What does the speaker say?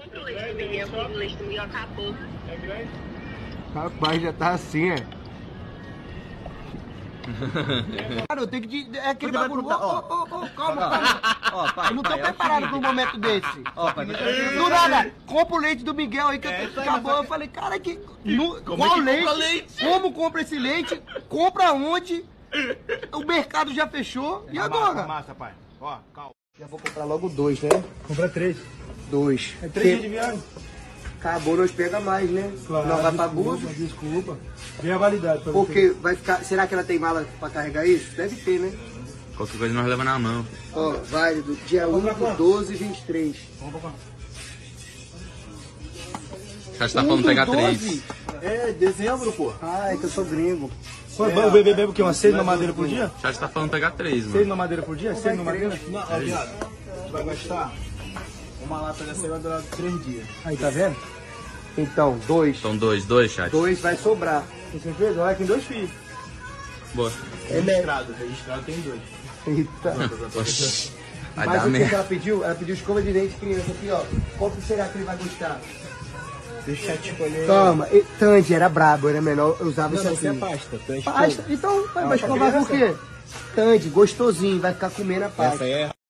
Compre o leite do Miguel, o leite do Miguel acabou. É grande? Rapaz, já tá assim, é. Cara, eu tenho que... É aquele bagulho... Calma, calma. Ó, pai, Eu não tô pai, preparado pra um momento desse. Do nada, compra o leite do Miguel aí que acabou. Eu falei, cara, qual leite? Como compra esse leite? Compra onde? O mercado já fechou. E agora? Massa, pai. Ó, calma. Já vou comprar logo 2, né? Compra 3. 2. É 3 dias de viagem. Acabou, nós pega mais, né? Claro. Não vai pra Búzios. Desculpa. Vem a validade pra você. Porque vai ficar... Será que ela tem mala pra carregar isso? Deve ter, né? Qualquer coisa nós leva na mão. Ó, válido. Dia 1 do 12 e 23. Vamos pra quanto? Já está falando pegar 3. É, dezembro, pô. Ai, que eu sou gringo. O bebê bebe o quê? Umas 6 mamadeira por dia? Já está falando pegar 3, 6 mano. mamadeira por dia? 6 mamadeira? Não, ó, viado. A gente vai gastar uma lata dessa aí, vai durar 3 dias. Aí, tá vendo? Então, 2. Então 2, chat. 2 vai sobrar. Com certeza? Olha, tem 2 filhos. Boa. Registrado tem 2. Eita. Oxi. Vai Mas dar o que merda. ela pediu? Ela pediu escova de dente criança aqui, ó. Qual que será que ele vai gostar? Deixa eu te escolher. Toma, Tandy era brabo, era melhor, eu usava isso Isso é aqui. pasta. Tu é Pasta? Então, vai pra escovar com o quê? Tandy, gostosinho, vai ficar comendo a pasta. Essa aí é